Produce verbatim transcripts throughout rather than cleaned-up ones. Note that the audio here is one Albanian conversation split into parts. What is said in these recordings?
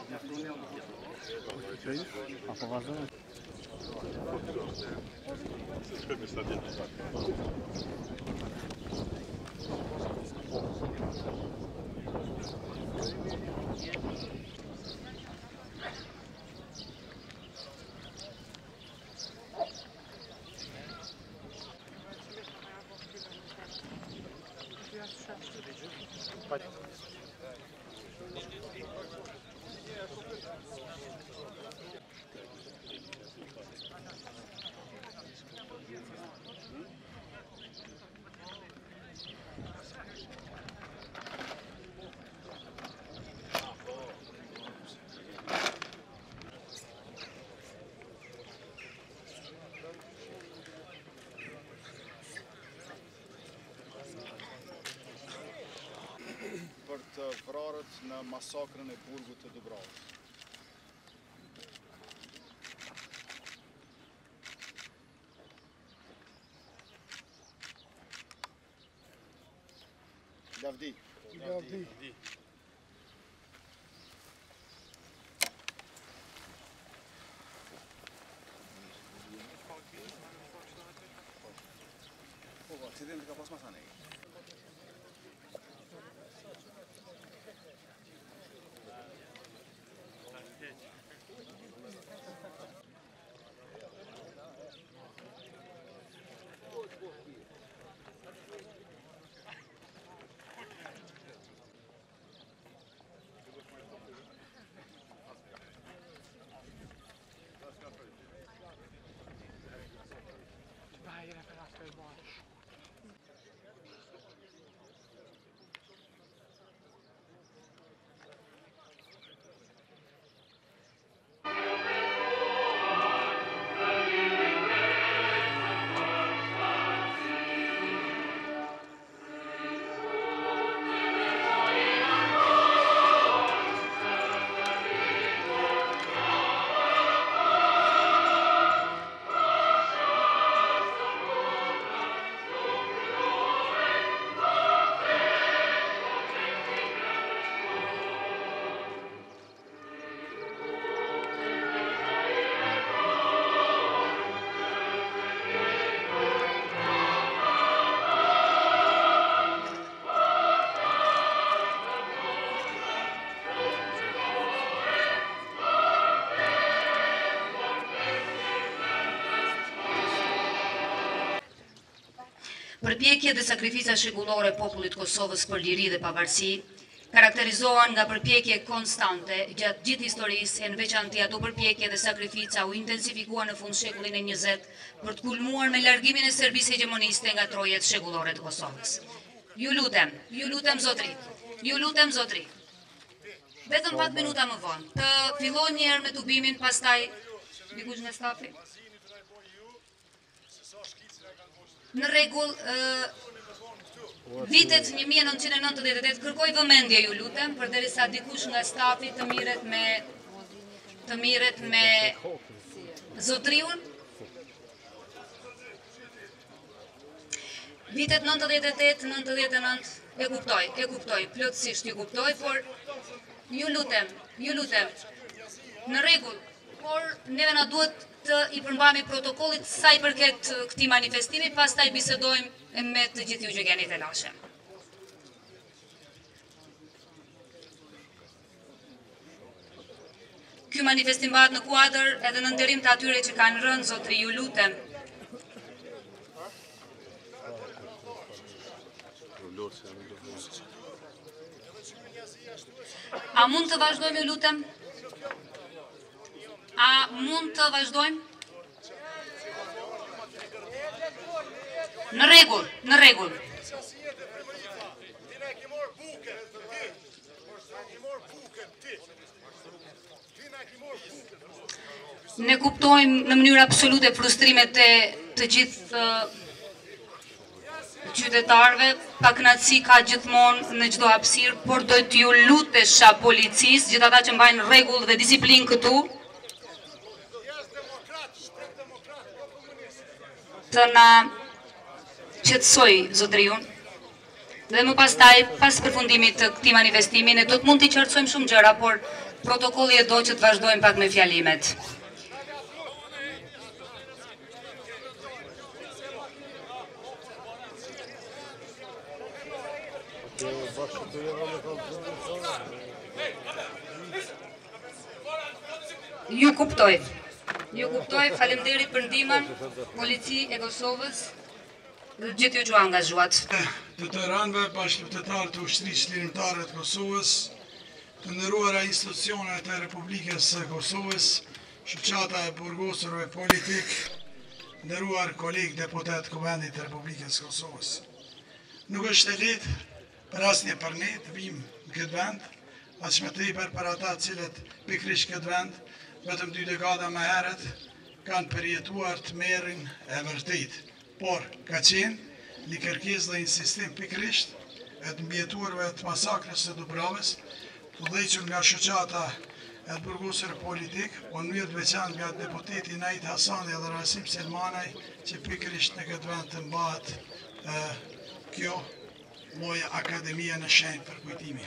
Apo vazhdo. Për të vrarët në masakrën e burgut të Dubravës. Lavdi. Lavdi. Po, aksidenti ka pas mas anej. Përpjekjet dhe sakrifica shekullore e popullit të Kosovës për liri dhe pavarësi karakterizohen nga përpjekje konstante gjatë gjithë historisë, e në veçanti ato përpjekje dhe sakrifica u intensifikuan në fund shekullin e njëzet për të kulmuar me largimin e Serbisë hegemoniste nga trojet shekullore të Kosovës. Ju lutem, ju lutem zotri, ju lutem zotri. Vetëm pat minuta më vonë, të fillon një herë me tubimin, pastaj dikush nga stafi. Në rregull, vitet një mijë e nëntëqind e nëntëdhjetë e tetë kërkoj vëmendje ju lutem, përderisa dikush nga stafi të mirret me të mirret me zotriun. Vitet nëntëdhjetë e tetë, nëntëdhjetë e nëntë, e kuptoj, e kuptoj, plotësisht ju kuptoj, por ju lutem, ju lutem. Në rregull, por neve na duhet të i përmbajmë protokollit sa i përket këtij manifestimi, pastaj bisedojmë me të gjithë ju që keni të lashe. Ky manifestim bëhet në kuadër edhe në nderim të atyre që kanë rënë, zotri, ju lutem. A mund të vazhdojmë, ju lutem? A mund të vazhdojmë? Në rregull, në rregull. Ne kuptojmë në mënyrë absolute frustrimet e të gjithë qytetarëve, pakënaqësi ka gjithmonë në çdo hapësirë, por do t'ju lutesha policisë, gjithë ata që mbajnë rregull dhe disiplinë këtu, të na qetësoj zotriun, Dhe më pastaj, pas përfundimit të këtij manifestimi, ne do të mund t'i qartësojmë shumë gjëra, por protokolli e do që të vazhdojmë pak me fjalimet. Ju kuptoj. Ju kuptoj, faleminderit për ndihmën, polici e Kosovës, dhe gjithë ju që angazhuat. Të të rëndëve bashkëpunëtar të ushtrisë lirimtare të Kosovës, të nderuara institucionet e Republikës së Kosovës, shoqata e burgosurve politik, nderuar kolegë deputet Kuvendit të Republikës së Kosovës. Nuk është e lehtë për asnjë për ne të vim në këtë vend, as më tepër për ata cilët pikërisht këtë vend, vetëm dy dekada më herët, kanë përjetuar të merrin e vërtet. Por, ka qenë një kërkesë dhe insistim pikërisht e të mbjetuarve të masakrës së Dubravës, të udhëhequr nga shoqata e të burgosur politik, po në mënyrë të veçantë nga deputeti Najt Hasani dhe Rasim Selmanaj, që pikërisht në këtë vend të mbahet e, kjo lloj akademia në shenjë për kujtimi.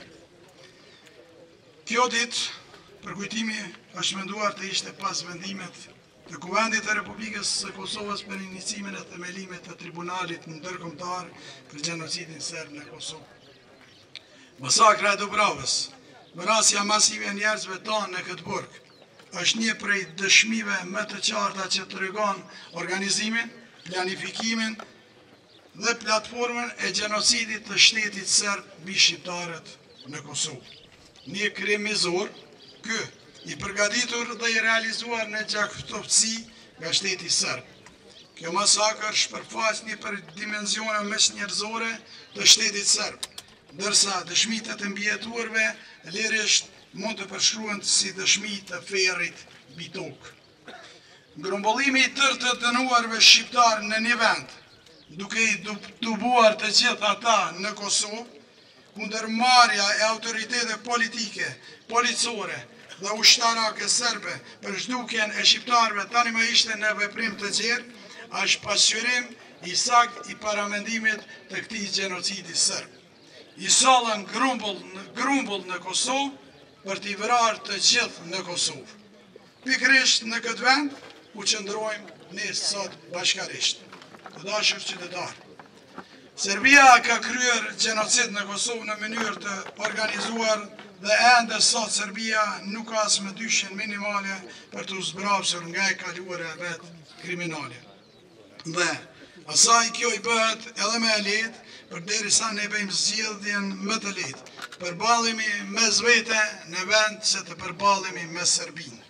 Kjo ditë për kujtimi është menduar të ishte pas vendimet të Kuvendit të Republikës së Kosovës për inicimin e themelimit të tribunalit ndërkombëtar për gjenocidin serb në Kosovë. Masakra e Dubravës, vrasja masive e njerëzve tonë në këtë burg, është një prej dëshmive më të qarta që tregon organizimin, planifikimin dhe platformën e gjenocidit të shtetit serb mbi shqiptarët në Kosovë. Një krimizor, ky i përgatitur dhe i realizuar në gjakftofësi nga shteti serb. Kjo masakër shpërfaq një për dimensione mesnjerëzore të shtetit serb, ndërsa dëshmitë të mbjetuarve lirisht mund të përshkruhen si dëshmi të ferrit mbi tokë. Grumbullimi i tërë të dënuarve shqiptar në një vend, duke i tubuar të gjithë ata në Kosovë, kundërmarrja e autoriteteve politike, policore dhe ushtarake serbe për zhdukjen e shqiptarëve tani më ishte në veprim të gjerë, është pasqyrim i sakt i paramendimit të këtij gjenocidi serb. I sollën grumbull, grumbull në Kosovë për t'i vrarë të gjithë në Kosovë. Pikërisht në këtë vend ku qëndrojmë ne sot bashkarisht. Të dashur qytetarë, Serbia ka kryer gjenocid në Kosovë në mënyrë të organizuar dhe ende sot Serbia nuk ka as më dyshjen minimale për të zbrapsur nga e kaluara e vet kriminale. Dhe asaj kjo i bëhet edhe më e lehtë përderisa ne bëjmë zgjedhjen më të lehtë. Përballemi mes vete në vend se të përballemi me Serbinë.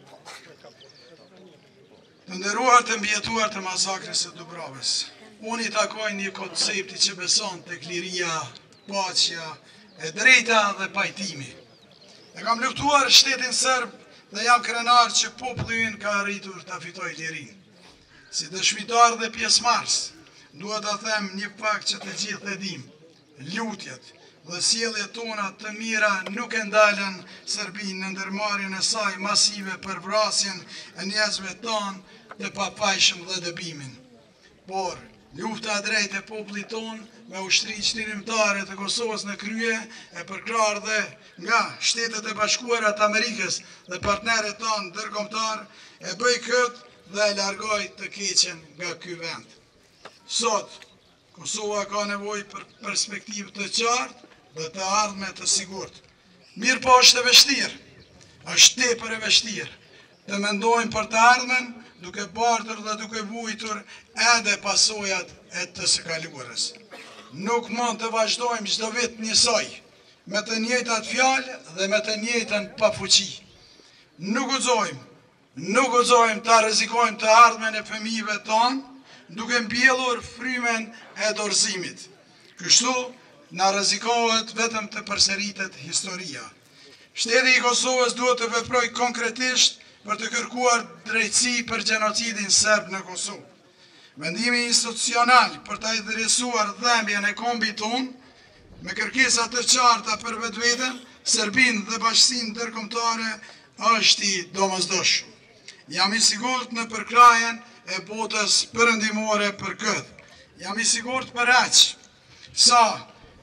Të nderuar të mbjetuar të masakrës së Dubravës, unë i takoj një koncepti që beson tek liria, paqja, e drejta dhe pajtimi. E kam luftuar shtetin serb dhe jam krenar që populli ynë ka arritur ta fitojë lirinë. Si dëshmitar dhe pjesëmarrës, duhet ta them një fakt që të gjithë e dimë. Lutjet dhe sjelljet tona të mira nuk e ndalën Serbinë në ndërmarrjen e saj masive për vrasjen e njerëzve tonë të papajshëm dhe dëbimin. Por lufta e drejtë e popullit tonë me ushtrisë lirimtare të Kosovës në krye e përkrahur dhe nga Shtetet e Bashkuara të Amerikës dhe partnerët tonë ndërkombëtar e bëi këtë dhe e largoi të keqen nga ky vend. Sot Kosova ka nevojë për perspektivë të qartë dhe të ardhme të sigurt. Mirë po është e vështirë, është tepër e vështirë të mendojmë për të ardhmen duke bartur dhe duke vuajtur edhe pasojat e të së kaluarës. Nuk mund të vazhdojmë çdo vit njësoj, me të njëjtat fjalë dhe me të njëjtën pafuqi. Nuk guxojmë, nuk guxojmë ta rrezikojmë të ardhmen e fëmijëve tonë, duke mbjellur frymen e dorëzimit. Kështu na rrezikohet vetëm të përsëritet historia. Shteti i Kosovës duhet të veprojë konkretisht për të kërkuar drejtësi për gjenocidin serb në Kosovë. Vendimi institucional për të adresuar dhembjen e kombit tonë, me kërkesa të qarta për vetveten, Serbinë dhe bashkësinë ndërkombëtare, është i domosdoshëm. Jam i sigurt në përkrajen e botës perëndimore për këtë. Jam i sigurt për aq sa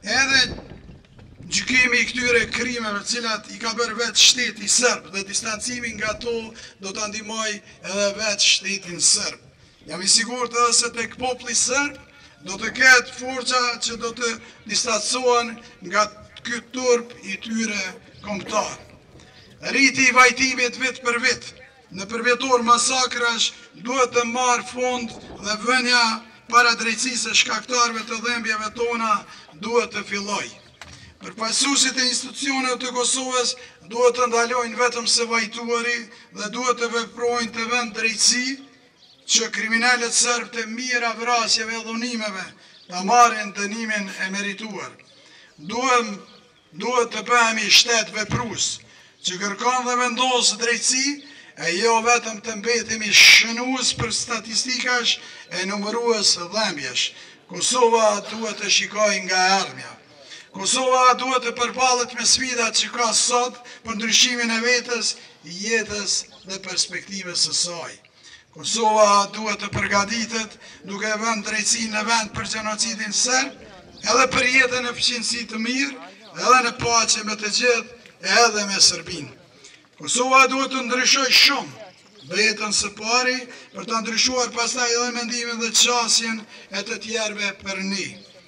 edhe gjykimi i këtyre krimeve cilat i ka bërë vetë shteti sërb dhe distancimi nga to do të ndihmoj edhe vetë shtetin sërb. Jam i sigurt edhe se tek populli sërb do të ketë forca që do të distancohen nga ky turp i tyre kombëtar. Rriti i vajtimit vit për vit në përvjetor masakrash duhet të marrë fund dhe vënia para drejtësisë së shkaktarëve të dhembjeve tona duhet të fillojë. Përfaqësuesit e institucioneve të Kosovës duhet të ndalojnë vetëm së vajtuari dhe duhet të veprojnë të vend drejtësi që kriminalet sërb të mira vrasjeve e dhunimeve të marrin dënimin e merituar. Duhem, duhet të bëhemi shtet veprues që kërkon dhe vendos drejtësi e jo vetëm të mbetemi shënues për statistikash e numërues dhembjesh. Kosova duhet të shikojë nga ardhmja. Kosova duhet të përballet me sfidat që ka sot për ndryshimin e vetës, jetës dhe perspektivës së saj. Kosova duhet të përgatitet duke vënë drejtësinë në vend për gjenocidin serb, edhe për jetën e fëqinësi të mirë, edhe në paqe me të gjithë edhe me Serbinë. Kosova duhet të ndryshojë shumë vetën së pari për të ndryshuar pastaj edhe mendimin dhe qasjen e të tjerëve për ne.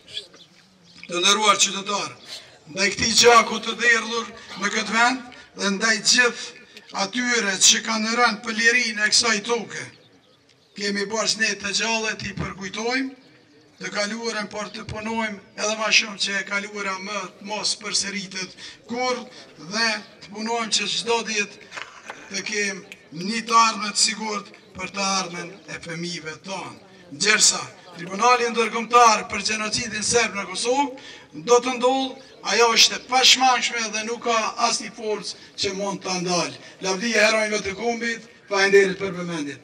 Të nderuar qytetarë, ndaj këtij gjaku të derdhur në këtë vend dhe ndaj gjithë atyre që kanë rënë për lirinë e kësaj toke, kemi bashkë ne të gjallet i përkujtojmë, të kaluarën por të punojmë edhe më shumë që e kaluara më mos përsëritet kurrë dhe të punojmë që çdo ditë të kemi një të ardhme të sigurt për të ardhmen e fëmijëve tonë. Ndërsa Tribunali ndërkombëtar për gjenocidin serb në Kosovë do të ndodhë, ajo është e pashmangshme dhe nuk ka asnjë forcë që mund ta ndalë. Lavdia e heronjve të kombit, faleminderit për vëmendjen.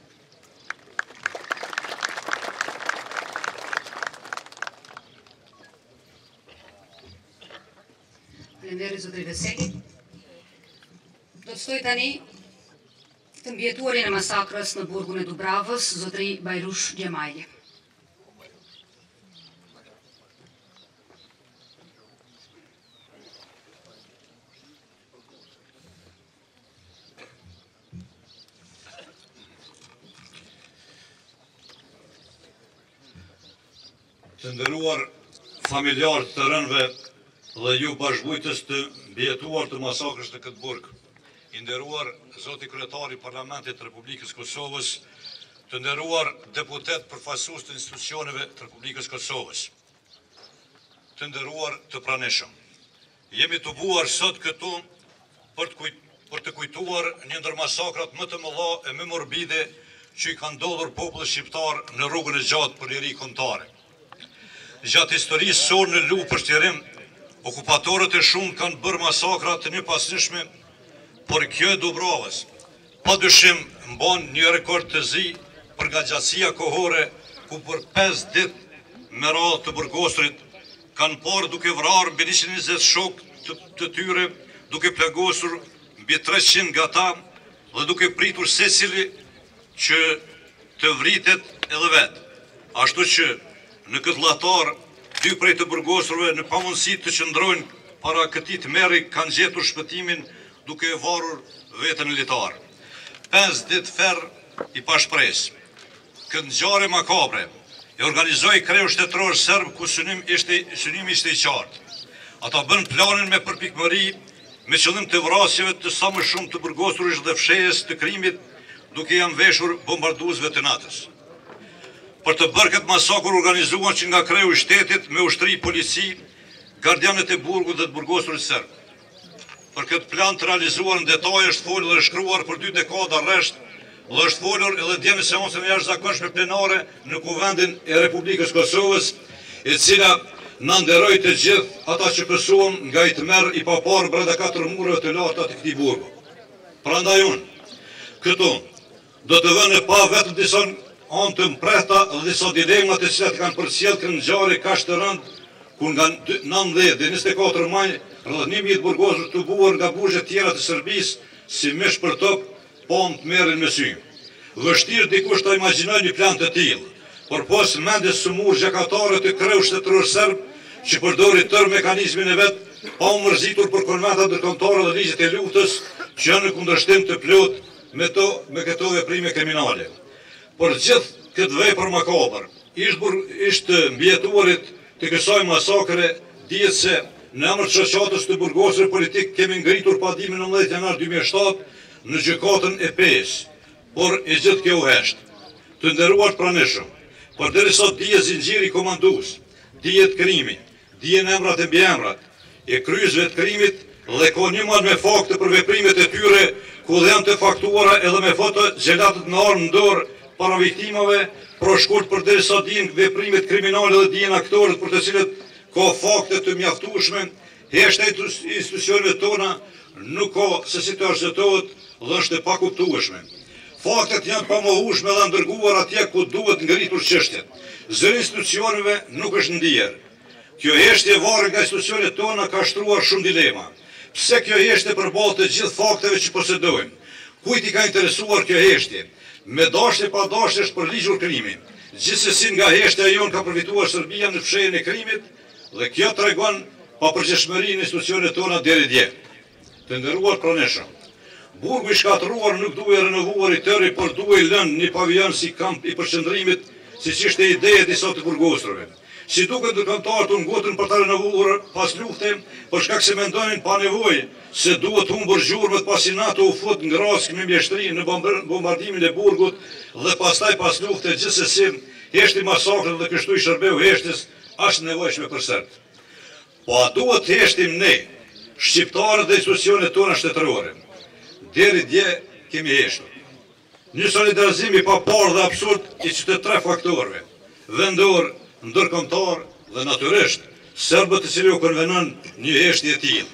Faleminderit zotri Veseli. Do të ftoj tani të mbjetuarin e masakrës në burgun e Dubravës, zotri Bajrush Gjemajli. Të nderuar familjarë të rënëve dhe ju bashkëbujtës të mbjetuar të masakrës në këtë burg, i nderuar zoti kryetari i Parlamentit të Republikës Kosovës, të nderuar deputet përfaqësues të institucioneve të Republikës Kosovës, të nderuar të pranishëm. Jemi të buar sot këtu për të, kujt, për të kujtuar një ndër masakrat më të mëdha e më morbide që i kanë ndodhur popullit shqiptar në rrugën e gjatë për liri kombëtare. Gjatë historisë sonë në luft për shtjerim, okupatorët e shumë kanë bërë masakra të njëpasnishme, por kjo e Dubravës padyshim mban një rekord të zi për nga gjatësia kohore, ku për pesë ditë me radhë të burgosurit kanë parë duke vrarë mbi njëqind e njëzet shok të, të tyre, duke plagosur mbi treqind nga ta dhe duke pritur secili që të vritet edhe vetë. Ashtu që në këtë llatar, dy prej të burgosurve në pamundësi të qëndrojnë para këtij tmerri kanë gjetur shpëtimin duke e varur veten e litar. Pesë ditë ferr i pashpresë. Këtë ngjarje makabre e organizoi kreu shtetëror serb ku synim ishte synimi ishte i qartë. Ata bën planin me përpikmëri me qëllim të vrasjeve të sa më shumë të burgosurësh dhe fshehjes të krimit duke janë veshur bombarduesve të natës. Për të bërë këtë masakur organizuan që nga kreu i shtetit me ushtri polici, gardianët e burgut dhe të burgosurit serb. Për këtë plan të realizuar në detaj është folur dhe shkruar për dy dekada rresht dhe është folur edhe dje në seancën e jashtëzakonshme plenare në Kuvendin e Republikës Kosovës, e cila na nderoi të gjithë ata që pësuam nga i tmerr i papar brenda katër mureve të larta të këtij burgu. Prandaj unë këtu do të vënë pa vetëm disa anë të mprehta dhe disa dilemat e cilat kanë përcjell këtë ngjarje kaq të rëndë, ku nga nëntëdhjetë dhe njëzet e katër maj rreth një mijë burgosur të buar nga burgjet tjera të Serbisë, si mish për top, po të merrin me sy. Vështirë dikush ta imagjinojë një plan të tillë, por pas mendjes së murë gjykatare të kreu shtetëror serb, që përdori tërë mekanizmin e vetë pa u mërzitur për konventat ndërkombëtare dhe ligjet e luftës që janë në kundërshtim të plot me, to, me këto veprime kriminale. Për gjithë këtë vepër makabër, ishtë, ishtë mbjetuarit të kësaj masakre, dihet se në emër të shoqatës të burgosur politik kemi ngritur padimin nëntëdhjetë janar dy mijë e shtatë në gjykatën e pesë, por e gjithë kjo hesht. Të nderuar pranishëm, përderisa dihet zinxhiri komandues, dihet krimi, dihen emrat e mbiemrat e kryesve të krimit dhe ka një marrë me fakte për veprimet e tyre ku dhe janë të faktuara edhe me foto gjelatët në armë në dorë para viktimave, pro shkurt përderisa dihen veprimet kriminale dhe dihen aktorët për të cilët ka fakte të mjaftueshme, heshta institucionet tona nuk ka se si të arsyetohet dhe është e pakuptueshme. Faktet janë pa mohueshme dhe ndërguar atje ku duhet ngritur çështjet. Zëri institucioneve nuk është ndier. Kjo heshtje varet nga institucionet tona ka shtruar shumë dilema. Pse kjo heshtje përballë të gjithë fakteve që posedojmë? Kujt i ka interesuar kjo heshtje? Me dashje pa dashje është përligjur krimi. Gjithsesi nga heshtja jon ka përfituar Serbia në fshehjen e krimit dhe kjo tregon papërgjeshmërinë e institucioneve tona deri dje. Të nderuar pranishëm, burgu i shkatëruar nuk duhej renovuar i tërë, por duhej lënë një pavion si kamp i përqendrimit, siç ishte ideja e disa të burgosurve. Si duket ndërkombëtarët u ngutën për ta renovuar pas luftës, por shkak se mendonin pa nevojë se duhet humbur gjurmët pasi NATO u fut ngrask me mjeshtri në bombardimin e burgut dhe pastaj pas luftës gjithsesi heshti masakrën dhe kështu i shërbeu heshtës është nevojshme për sërt. Po a duhet të heshtim ne, shqiptarët dhe institucionet tona shtetërore? Deri dje kemi heshtur. Një solidarizim i paparë dhe absurd i që të tre faktorëve, vendor, ndërkombëtar dhe natyrisht serbët të cilë u konvenon një heshtje e tillë.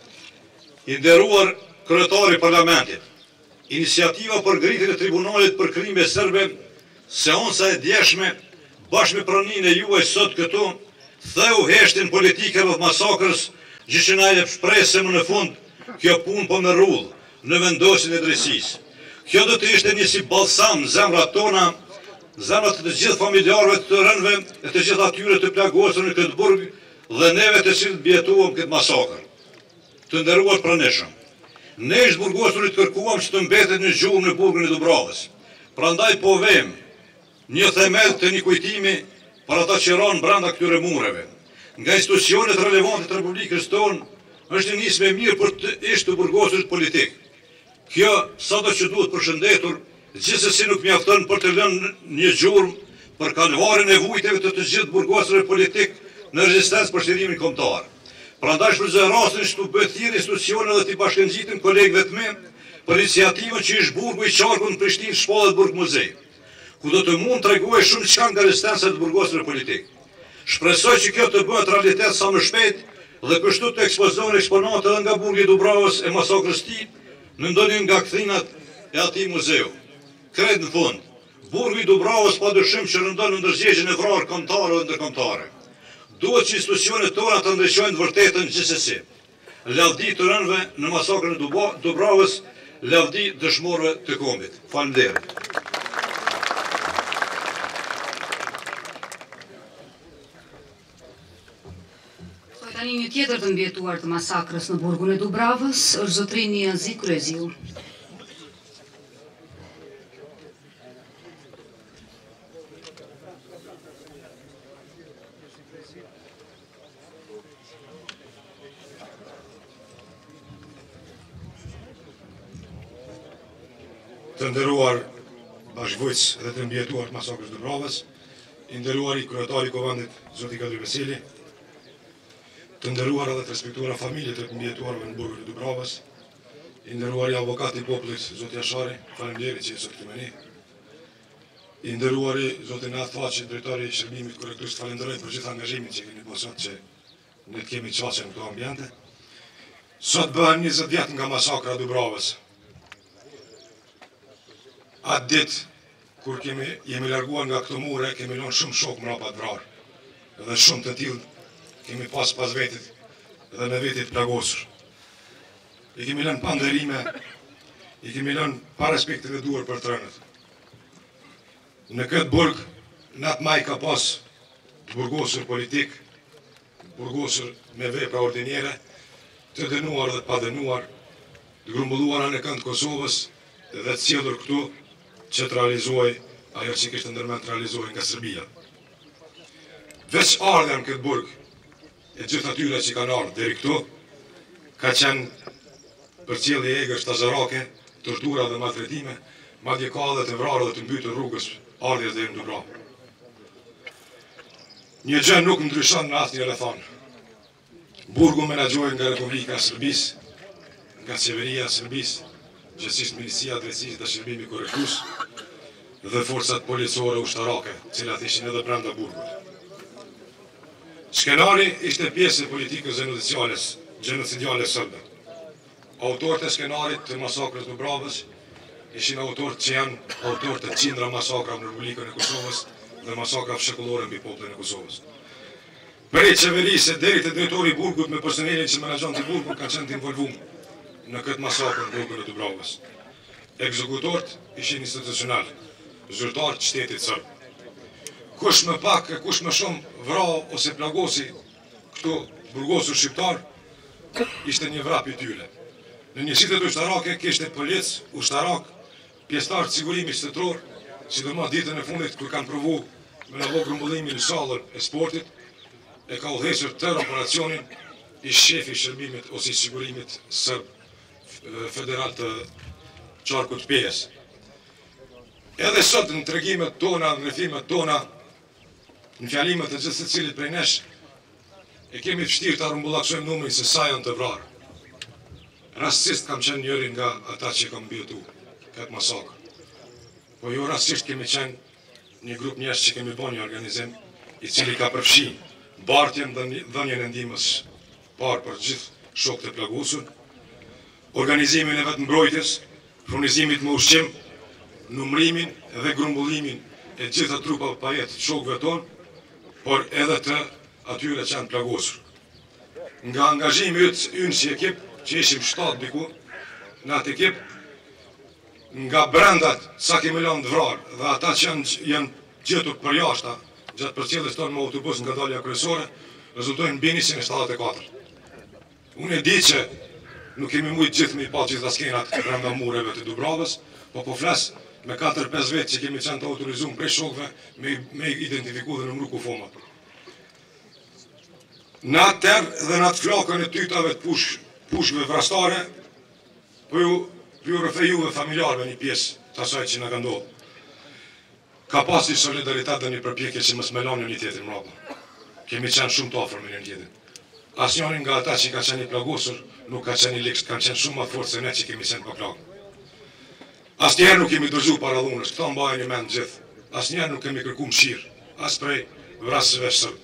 I nderuar kryetari i parlamentit, iniciativa për ngritjen e tribunalit për krime serbe, seanca e djeshme, bashkë me praninë e juaj sot këtu, theu heshtjen politike rreth masakrës, gjë që na jep shpresë se më në fund kjo punë po me rrull në vendosjen e drejtësisë. Kjo do të ishte një si balsam zemrat tona, zemrat të gjithë familjarëve të rënëve e të gjithë atyre të plagosur në këtë burg dhe neve të cilët bjetuam këtë masakër. Të nderuar pranishëm, ne ish burgosurit kërkuam që të mbetet në gjuhë në burgun e Dubravës. Prandaj po vëm një themel të një kujtimi për ata që ranë brenda këtyre mureve. Nga institucionet relevante të Republikës tonë është një nismë e mirë për të ishte të burgosurit politik. Kjo sado që duhet përshëndetur, gjithsesi nuk mjafton për të lënë një gjurmë për kalvarin e vujteve të të gjithë burgosurve politik në rezistencë për shtirimin kombëtar. Prandaj shfrytëzoj rastin që të bëhet thirrje institucione dhe të bashkëngjitem kolegëve të mi për iniciativën që ish burgu i qarkut në Prishtinë shpallet burg muzej, ku do të mund të tregoj shumë çka nga rezistenca e burgosurve politik. Shpresoj që kjo të bëhet realitet sa më shpejt dhe kështu të ekspozohen eksponate edhe nga burgu i Dubravës e masakrës së tij në ndonjë nga kthinat e atij muzeu. Kret në fund, burgu i Dubravës padyshim që rëndon në ndërgjegjjen e vrarë kombëtare dhe ndërkombëtare. Duhet që institucionet tona të ndriçojnë vërtetën gjithsesi. Lavdi të rënëve në masakrën e Dubravës, lavdi dëshmorëve të kombit. Faleminderit. Tani një tjetër të mbjetuar të masakrës në burgun e Dubravës është zotrini Azi Kryeziu. Të nderuar bashkëvujtës dhe të mbjetuar të masakrës Dubravës, i nderuar i kryetari i komandit zoti Kadir Veseli, të nderuar edhe të respektuara familjet e mbjetuarve në burgun e Dubravës, i nderuar i avokati i popullit zoti Ashari, faleminderit që jeni këtu me ne. I nderuar i zoti Nat Façi, drejtori i shërbimit korrektues, falenderoj për gjithë angazhimin që keni bërë sot që ne të kemi çështje në këto ambiente. Sot bëhen njëzet vjet nga masakra e Dubravës. Atë ditë, kur kemi, jemi larguar nga këto mure, kemi lënë shumë shok mrapa të vrarë. Edhe shumë të tillë kemi pas pas vetit dhe me vetit plagosur. I kemi lënë pa nderime, i kemi lënë pa respekt të duar për të rënët. Në këtë burg, natë maj ka pas të burgosur politik, burgosur me vepra ordinere, të dënuar dhe të padënuar, të grumbulluara në kënd Kosovës dhe të sjellur këtu që të realizoj ajo që kishte ndërmend të realizojë nga Serbia. Veç ardha në këtë burg, e gjithë atyre që kanë ardhur deri këtu, ka qenë përcjellje e egër shtazarake, tortura dhe maltretime, madje ka edhe të vrarë dhe të mbytur rrugës ardhjes deri në Dubravë. Një gjë nuk ndryshon në asnjë rrethon. Burgu menaxhohet nga Republika e Serbisë, nga qeveria e Serbisë, gjithsesi Ministria e Drejtësisë dhe Shërbimi Korrektues dhe forcat policore ushtarake, të cilat ishin edhe brenda burgut. Skenari ishte pjesë e politikës genocidiale, genocidiale sërbe. Autorët e skenarit të masakrës në Dubravës ishin autorët që janë autorët të qindra masakrave në Republikën e Kosovës dhe masakrave shekullore mbi popullin e Kosovës. Prej qeverisë deri te drejtori i burgut me personelin që menaxhonte burgun kanë qenë të involvuar në këtë masakrë në burgun e Dubravës. Ekzekutorët ishin institucional, zyrtarë të shtetit sërb. Kush më pak e kush më shumë vrau ose plagosi këtu burgosur shqiptar, ishte një vrap i tyre. Në njësitë të ushtarake kishte polic, ushtarak, pjesëtar të sigurimit shtetëror, sidomos ditën e fundit kur kanë provu me na vë grumbullimin në sallën e sportit, e ka udhëhequr tërë operacionin i shefi i shërbimit ose i sigurimit sërb federal të qarkut Pejes. Edhe sot në tregimet tona, në rrethimet tona, në fjalimet e gjithë secilit prej nesh, e kemi vështirë ta rrumbullaksojmë numrin se sa janë të vrarë. Rastisht kam qenë njëri nga ata që kam mbijetu këtë masakër. Po jo rastisht kemi qenë një grup njerëz që kemi bërë një organizim i cili ka përfshi bartjen dhe dhënien e ndihmës parë për gjithë shokët e plagosur, organizimin e vetë mbrojtjes, furnizimit me ushqim, numrimin dhe grumbullimin e gjitha trupa pajet të shokëve tonë, por edhe të atyre që janë plagosur. Nga angazhimi ytë ynë si ekip, që ishim shtatë diku, në atë ekip, nga brendat sa kemi lënë të vrarë dhe ata që janë, janë gjetur për jashta, gjatë përcjelljes tonë me autobus nga dalja kryesore, rezultojnë mbi njëqind e shtatëdhjetë e katër. Unë e di që nuk kemi mujtë gjithë me i pa gjitha skenat brenda mureve të Dubravës, po po flas me katër pesë vetë që kemi qenë të autorizuar prej shokëve me, me identifiku dhe numru kufomat. Në atë terë dhe në atë flakën e tytave të push, pushve vrastare, po ju, ju rëfejuve familjarve një pjesë të asaj që në ka ndodhë. Ka pasi solidaritet dhe një përpjekje që mos me lanë një tjetrin mbrapa. Kemi qenë shumë të afër me një tjetrin. Asnjëri nga ata që ka qenë i plagosur nuk ka qenë i lekë, kanë qenë shumë më fort se ne që kemi qenë pa plagë. Asnjëherë nuk kemi dërgjuar para dhunës, këto mbajnë një mend gjithë. Asnjëherë nuk kemi kërkuar mëshirë, as prej vrasësve sërbë.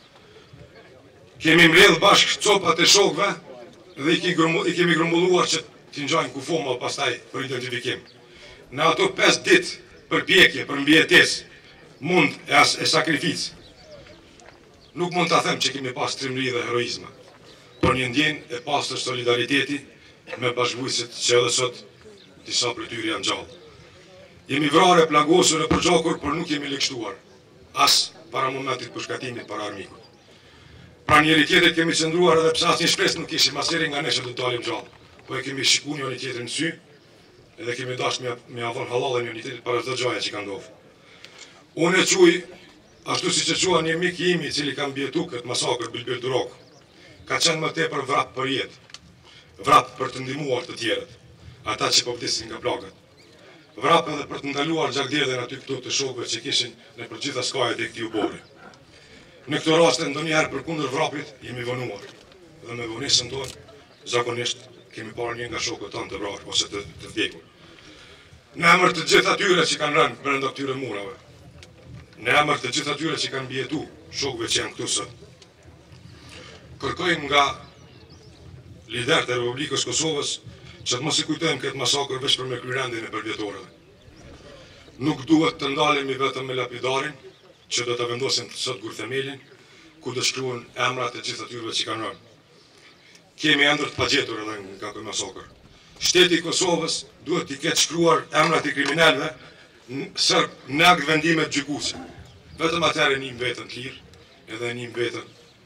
Kemi mbledh bashkë copat e shokëve dhe i kemi grumbulluar që t'i ngjajnë kufoma pastaj për identifikim. Në ato pesë ditë përpjekje për mbijetesë, mund e as e sakrificë, nuk mund ta them që kemi pas trimëri dhe heroizëm, por një ndjenjë e pastër solidariteti me bashkëvujësit që edhe sot disa prej tyre janë gjallë. Jemi vrarë, plagosur e përgjakur, por nuk jemi lëkshtuar, as para momentit për shkatimit para armikut. Pra njëri tjetrit kemi qëndruar edhe pse asnjë shpresë nuk kishim, asnjëri nga ne që do të dalim gjallë, po e kemi shikuar njëri tjetrin në sy, edhe kemi dashur me me avon hallallën njëri tjetrit para çdo gjaje që ka ndodhur. Unë e quaj ashtu siç e qua një mik i imi i cili ka mbijetuar këtë masakër Bilbil Durok. Ka qenë më tepër vrap për jetë, vrap për të ndihmuar të tjerët, ata që po vdesin nga plagat. Vrap edhe për të ndaluar gjakderdhjen aty këtu të shokëve që kishin në për gjitha skajet e këtij ubori. Në këtë raste ndonjëherë përkundër vrapit jemi vonuar dhe me vonesën tonë zakonisht kemi parë një nga shokët tanë të vrarë ose të, të vdekur. Në emër të gjithë atyre që kanë rënë brenda këtyre murave, në emër të gjithë atyre që kanë mbijetuar shokëve që janë këtu sot, kërkojmë nga liderët e Republikës Kosovës që të mos i kujtojmë këtë masakër veç për me kryrendjen e përvjetorëve. Nuk duhet të ndalemi vetëm me lapidarin, që do të vendosin sot gur themelin, ku do shkruan emrat e gjithë atyre që kanë rënë. Kemi endër të pagjetur edhe nga këtë masakër. Shteti i Kosovës duhet t'i ketë shkruar emrat e kriminalëve sërb në akt vendimet gjykuese. Vetëm atëherë njim vetën të lirë, edhe njim vetën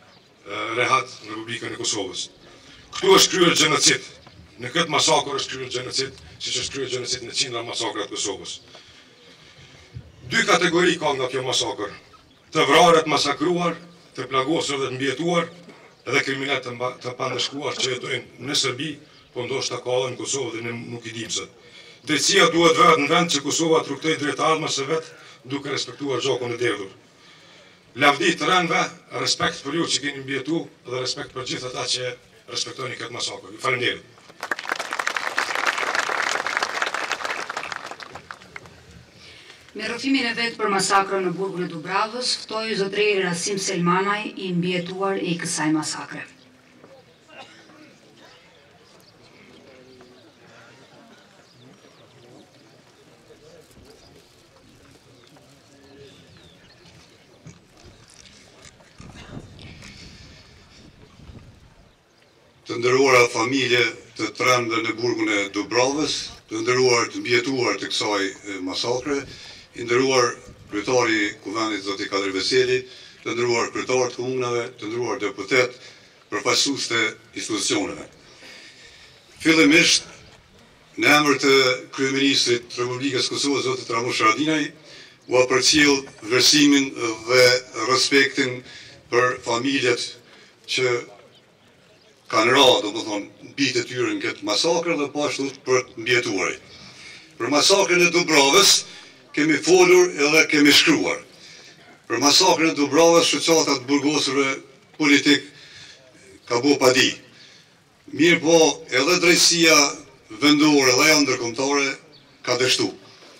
rehat në Republikën e Kosovës. Këtu është kryer gjenocid. Në këtë masakër është kryer gjenocid, siç është kryer gjenocid në qindra masakra të Kosovës. Dy kategori ka nga kjo masakër: të vrarët masakruar, të plagosur dhe të mbjetuar, edhe kriminalët të, të pandëshkuar që jetojnë në Serbi, po ndoshta ka edhe në Kosovë dhe ne nuk i dim sot. Drejtësia duhet vëret në vend që Kosova të rruktoj drejt ardhmës së vet, duke respektuar gjakun e derdhur. Lavdi të rënve, respekt për ju që keni mbjetu dhe respekt për gjithë ata që respektoni këtë masakër. Ju faleminderit. Me rrëfimin e vetë për masakrën në burgun e Dubravës, ftoi zotëri Rasim Selmanaj, i mbjetuar i kësaj masakre. Të nderuara familje të trembë në burgun e Dubravës, të nderuar të mbjetuar të kësaj masakre, i nderuar kryetari i Kuvendit zoti Kadir Veseli, të nderuar kryetarë të komunave, të nderuar deputet, përfaqësues të institucioneve. Fillimisht, në emër të kryeministrit të Republikës Kosovës zotit Ramush Haradinaj, u përcjell vlerësimin dhe respektin për familjet që kanë ra, do të thonë, bijtë e tyre në këtë masakër dhe po ashtu për të mbjetuarit. Për masakrën e Dubravës kemi folur edhe kemi shkruar. Për masakrën e Dubravës shoqata të burgosurve politik ka bo pa di. Mirë po edhe drejtësia vendore dhe ajo ndërkombëtare ka dështu.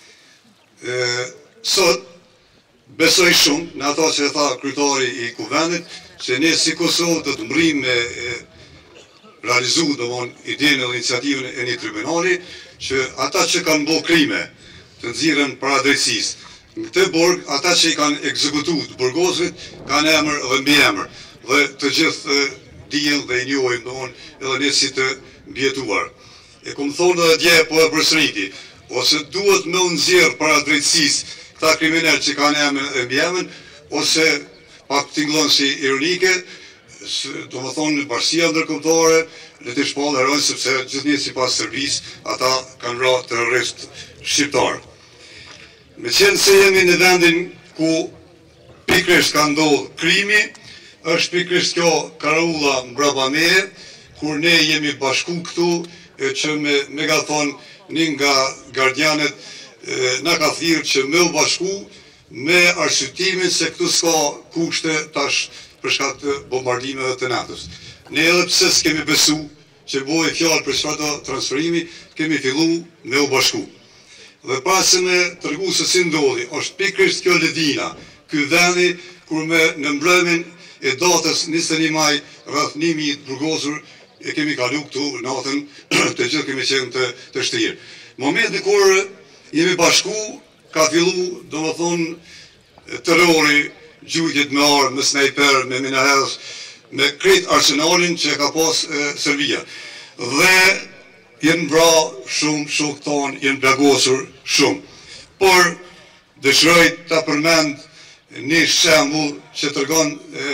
E, sot besoj shumë në ato që e tha kryetari i Kuvendit, se ne si Kosovë do të mbrim me e, realizu domon idenë dhe iniciativën e një tribunali, që ata që kanë bo krime të nxirren para drejtësisë. Në këtë burg, ata që i kanë ekzekutuar të burgosërit kanë emër dhe mbiemër, dhe të gjithë dijen dhe i njohim domon edhe ne si të mbjetuar. E kom thonë edhe dje po e përsëriti, ose duhet me u nxjerr para drejtësisë këta kriminalë që kanë emër dhe mbiemër, ose pak tingëllon si ironike, do më thonë në bashkësia ndërkombëtare, le të shpallë herojnë sepse gjithnjë sipas Serbisë ata kanë ra terrorist shqiptar. Me qenë se jemi në vendin ku pikrisht ka ndodhur krimi, është pikrisht kjo karaulla mbrapa meje, kur ne jemi bashku këtu, e që me megafon një nga gardianet na ka thirrë që me u bashku me arsyetimin se këtu s'ka kushte tash për shkak të bombardimeve të natës. Ne edhe pse s'kemi besu që bojë fjalë për çfarë transferimi, kemi fillu me u bashku. Dhe pas se me tërgu se si ndodhi, është pikrisht kjo ledina, ky vendi kur me në mbrëmjen e datës njëzet e një maj rreth një mijë të burgosur e kemi kalu këtu natën, të gjithë kemi qenë të, të shtrirë. Momenti kur jemi bashku, ka fillu, do më thonë, terrori, gjujtjet me armë, me snajper, me minahes, me krejt arsenalin që ka pas e, Serbia. Dhe jenë bra shumë, shumë tonë, jenë plagosur shumë. Por, dëshiroj ta përmend një shembull që tregon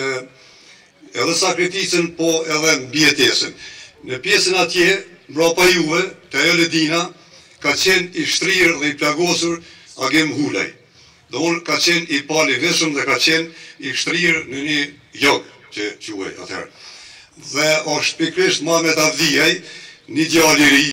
edhe sakrificën, po edhe mbjetesën. Në pjesën atje, mbrapa juve, të ajo ledina, ka qenë i shtrirë dhe i plagosur Agem Hulaj. Dhe unë ka qenë i pali veshëm dhe ka qenë i shtrirë në një jogë që quaj atëherë. Dhe është pikrisht Muhamet Avdiaj, një djalë i ri.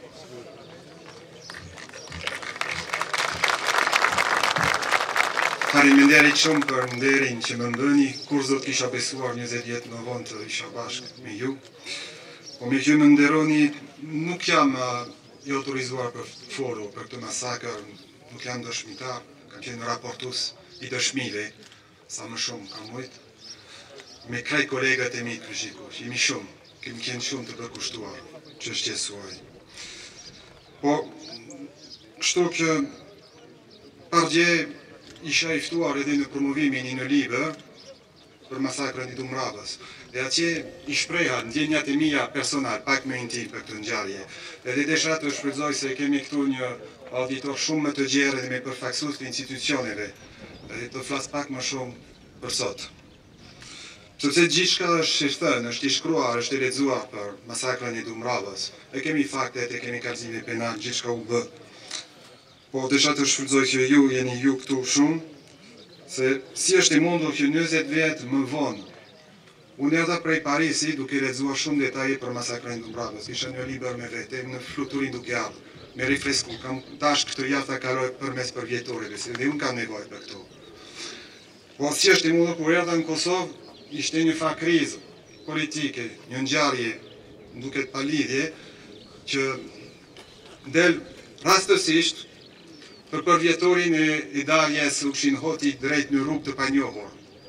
Faleminderit shumë për nderin që më ndëni, kur zot kisha besuar njëzet jetë në vonë të isha bashkë me ju. Po me që më nderoni, nuk jam uh, i autorizuar për foru për këtë masakër, nuk jam dëshmitar, kam qenë raportus i dëshmive, sa më shumë kam mujtë. Me kraj kolegët e mi të kërshikush, jemi shumë, kemi qenë shumë të përkushtuar që është qesuaj. Po, kështu që pardje isha iftuar edhe në promovimin i në Liber për masakrën i Dumravës. Dhe atje i shpreha ndjenjat e mia personal, pak me intim për këtë ngjarje. Edhe desha të shfrytëzoj se kemi këtu një auditor shumë më të gjerë dhe me përfaqësues të institucioneve. Dhe të flas pak më shumë për sot. Sepse gjithçka është i thënë, është i shkruar, është i lexuar për masakrën e Dumravës. E kemi faktet, e kemi kallëzimin penal, gjithçka u bë. Po desha të shfrytëzoj që ju jeni ju këtu shumë, se si është i mundur që njëzet vjet më vonë. Unë erdha prej Parisi duke lexuar shumë detaje për masakrën e Dumravës. Kisha një libër me vete, në fluturin duke ardhur, me rifresku. Kam dash këtë javë ta kaloj përmes përvjetorëve, se dhe unë kam nevojë për këto. Po si është i mundur kur erdha në Kosovë, ishte një fa krizë politike, një ngjarje, duket pa lidhje, që del rastësisht për përvjetorin e idaljes u kishin hoti drejt në rrugë të panjohur.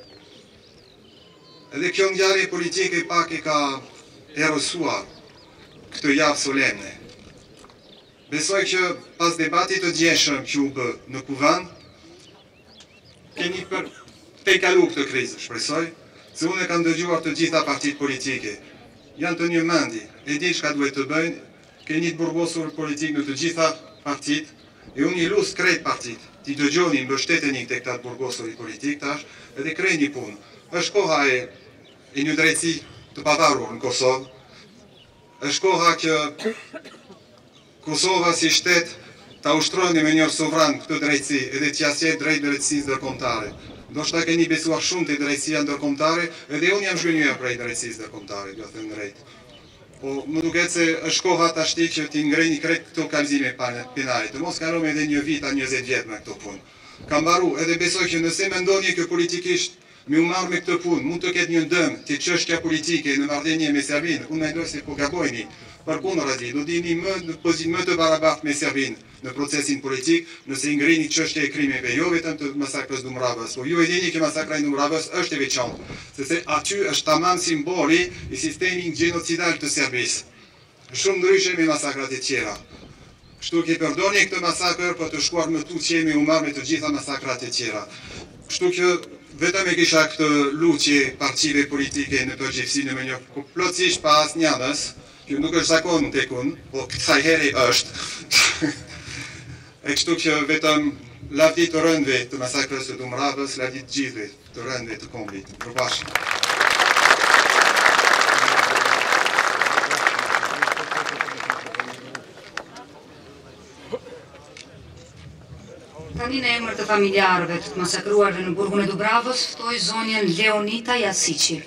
Edhe kjo ngjarje politike pak e ka erosuar këtë javë solemne. Besoj që pas debatit të djeshëm që u bë në Kuvend, keni për te kalu këtë krizë, shpresoj, se unë e kam dëgjuar të gjitha partit politike. Janë të një mendi, e di çka duhet të bëjnë, keni të burgosur politik në të gjitha partit, e unë i lusë krejt partit, ti dëgjoni, mbështeteni të këta të burgosur politik tash, edhe krejt një punë. Është koha e, e një drejtësi të pavarur në Kosovë, është koha që Kosova si shtet ta ushtrojnë në mënyrë sovran këtë drejtësi, edhe t'ja sjellë drejt drejtësisë ndërkombëtare. Ndoshta keni besuar shumë te drejtësia ndërkombëtare, edhe unë jam zhgënjur prej drejtësisë ndërkombëtare, do të them drejt. Po më duket se është koha tashti që ti ngreni krejt këto kallëzime penale. Të mos kalojmë edhe një vit a njëzet vjet me këto punë. Kam mbaru, edhe besoj që nëse mendoni që politikisht mi u marrë me këtë punë, mund të ketë një dëm të çështja politike në marrëdhënie me Serbinë, unë mendoj se po gabojni. Përkundërzi, do dini më në pozitë më të barabartë me Serbinë në procesin politik, nëse i ngrini çështja e krimeve, jo vetëm të masakrës Dumravës, po ju e dini që masakra e Dumravës është e veçantë, sepse aty është tamam simboli i sistemi gjenocidal të Serbisë. Shumë ndryshe me masakrat e tjera. Kështu që përdorni këtë masakër për të shkuar më tu që jemi u marrë me të gjitha masakrat e tjera. Kështu që vetëm e kisha këtë luqje partive politike në përgjithësi në mënyrë plotësisht pa asnjë anës, që nuk është zakon tek unë, po kësaj heri është. E kështu që vetëm lavdi të rëndve të masakrës së Dumravës, lavdi të gjithve të rëndve të kombit. Përbashkë. Tani në emër të familjarëve të masakruarve në burgun e Dubravës, ftoj zonjën Leonita Jasici.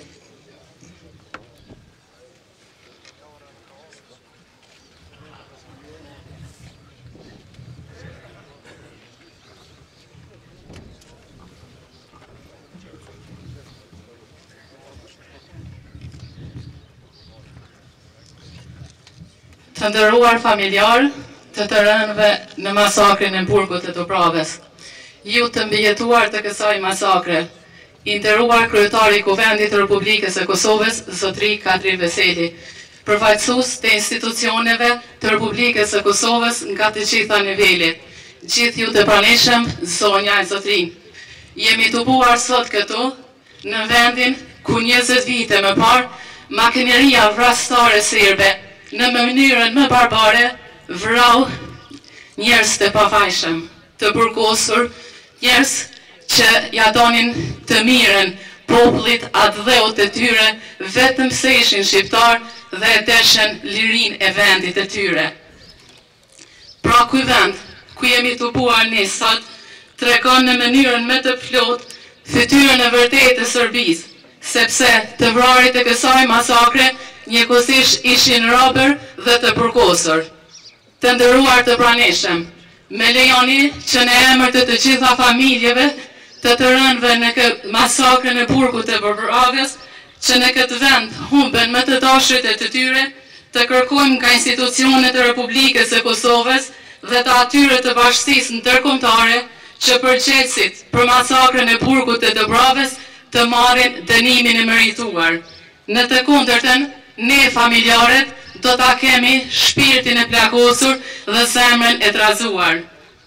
Të ndëruar familjar të të rënëve në masakrin e burgut të Dubravës. Ju të mbijetuar të kësaj masakre, i nderuar kryetari i Kuvendit të Republikës së Kosovës, zotri Kadri Veseli, përfaqësues të institucioneve të Republikës së Kosovës nga të gjitha nivelet, gjithë ju të pranishëm, zonja e zotri. Jemi të buar sot këtu, në vendin ku njëzet vite më parë, makineria vrastare serbe, në mënyrën më barbare, vrau njerëz të pafajshëm, të burgosur, njerëz që ja donin të mirën popullit atë dheut të tyre, vetëm se ishin shqiptar dhe e deshen lirin e vendit të tyre. Pra ky vend, ku jemi të buar ne sot, tregon në mënyrën më të plot fytyrën e vërtetë të Serbisë, sepse të vrarit e kësaj masakre njëkohësisht ishin robër dhe të burgosur. Të nderuar të pranishëm, me lejoni që në emër të të gjitha familjeve të të rënëve në këtë masakrën e burgut të Dubravës, që në këtë vend humben më të dashrit e të tyre, të kërkojmë nga institucionet e Republikës së Kosovës dhe të atyre të bashkësisë ndërkombëtare që përgjegjësit për masakrën e burgut të Dubravës të marrin dënimin e merituar. Në të kundërtën, ne familjarët do ta kemi shpirtin e plagosur dhe zemrën e trazuar.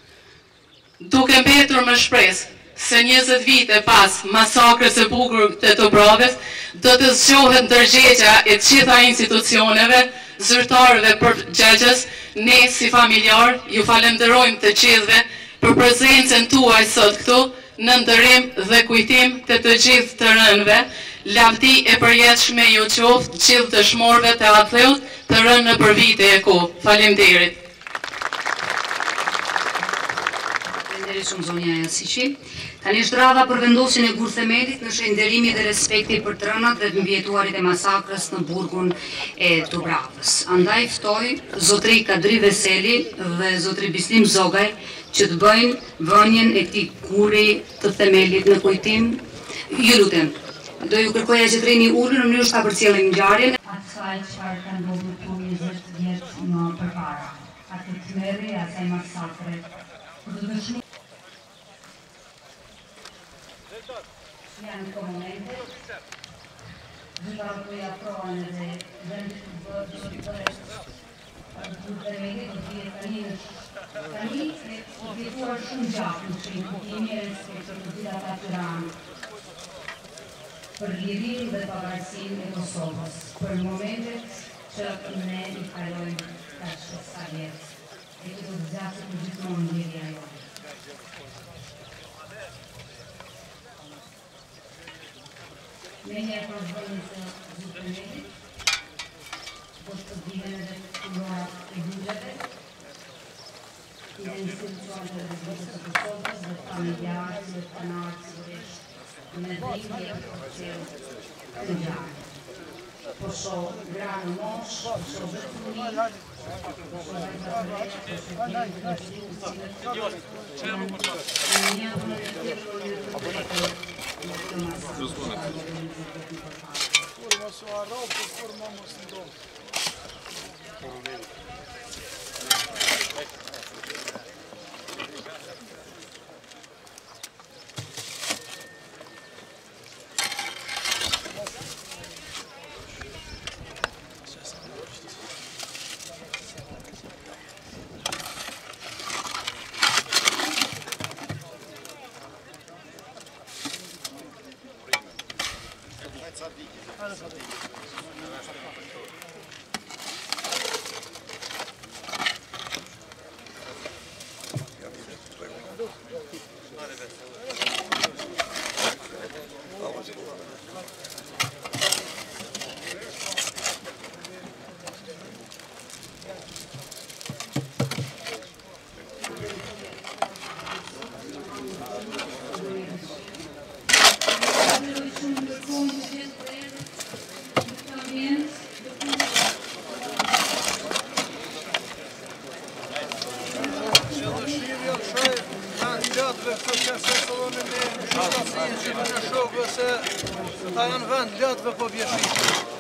Duke mbetur me shpresë se njëzet vite pas masakrës së burgut të Dubravës do të zgjohet ndërgjegjja e të gjitha institucioneve, zyrtarëve përgjegjës, ne si familjar ju falenderojmë të gjithëve për prezencën tuaj sot këtu, në ndërim dhe kujtim të të gjithë të rënëve, lavdi e përjetshme ju qoftë gjithë dëshmorëve të atheut të rënë në për vite e kohë. Faleminderit. Faleminderit shumë zonja Jasiqi. Tani është radha për vendosjen e gurthemelit në shenjderimi dhe respekti për të rënat dhe të mbjetuarit e masakrës në burgun e Dubravës. Andaj ftoj zotri Kadri Veseli dhe zotri Bislim Zogaj që të bëjnë vënien e këtij kuri të themelit në kujtim. Ju lutem, do ju kërkoja që të rini ulur në mënyrë sa përcjellim ngjarjen. Asaj çfarë ka ndodhur këtu njëzet vjet më përpara. Atë tmerri e asaj masakre. Për të dëshmuar janë këto momente, gjitha të ja provën edhe vend të bërë të bërë të bërë të bërë tani tani e vjetuar shumë gjatë në shenjë kujtimi e respektit të gjitha ta Tiranë për lirin dhe pavarësinë e Kosovës, për momentet që ne i kalojmë kaq sa vjet. E që do të zgjasë për gjithmonë ndjerja jote. Me një e përbënit të zhutëmetit, po të dihen edhe kullorat e hujgjeve, i dhe institucionet e rëzbëtës të Kosovës dhe familjarës dhe panarës sigurisht me dhimbje e përcjellë të ngjarje. Po shoh gra në mosh, po shoh vetëmëri, po shoh vetëmëri, po shoh dhimbje të cilët në një apo në të tjetër të drejtë. Kur mos u harro, kur mos ndon. Ta janë vend lëtëve po bjeshit.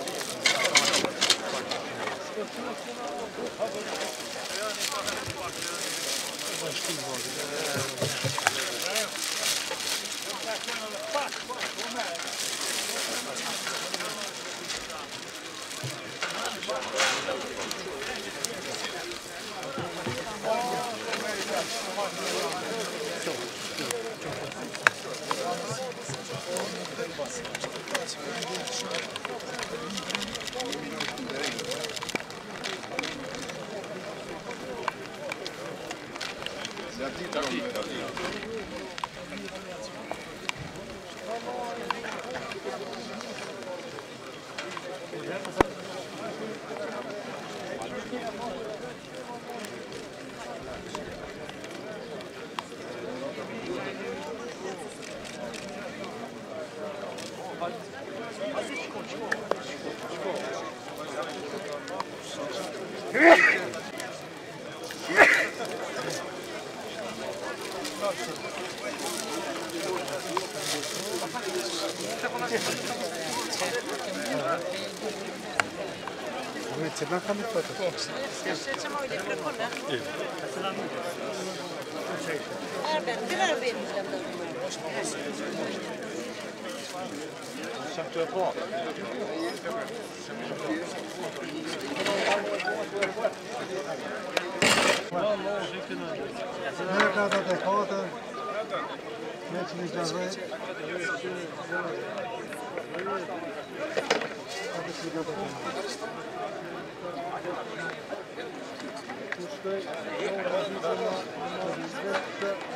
Çemen kamit foto. Erben, birer benim. Şahtı yapar. Ne kadar da foto. Ne çizeceğiz? Thank you.